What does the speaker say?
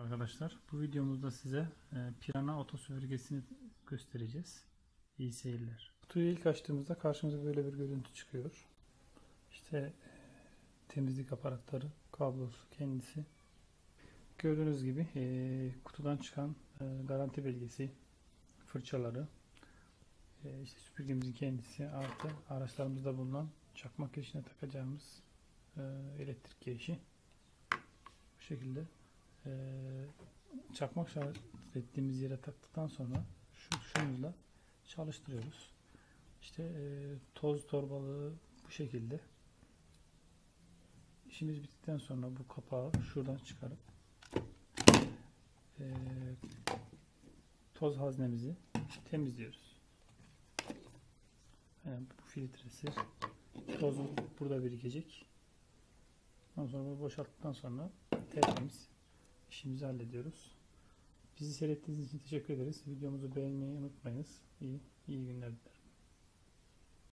Arkadaşlar, bu videomuzda size Pirana oto süpürgesini göstereceğiz. İyi seyirler. Kutuyu ilk açtığımızda karşımıza böyle bir görüntü çıkıyor. İşte temizlik aparatları, kablosu kendisi. Gördüğünüz gibi kutudan çıkan garanti belgesi, fırçaları, işte süpürgemizin kendisi artı araçlarımızda bulunan çakmak girişine takacağımız elektrik girişi. Bu şekilde çakmak şarj ettiğimiz yere taktıktan sonra şu tuşumuzla çalıştırıyoruz. İşte toz torbalığı bu şekilde. İşimiz bittikten sonra bu kapağı şuradan çıkarıp toz haznemizi temizliyoruz. Yani bu filtresi, tozu burada birikecek. Ondan sonra bunu boşalttıktan sonra tertemiz işimizi hallediyoruz. Bizi seyrettiğiniz için teşekkür ederiz. Videomuzu beğenmeyi unutmayınız. İyi günler dilerim.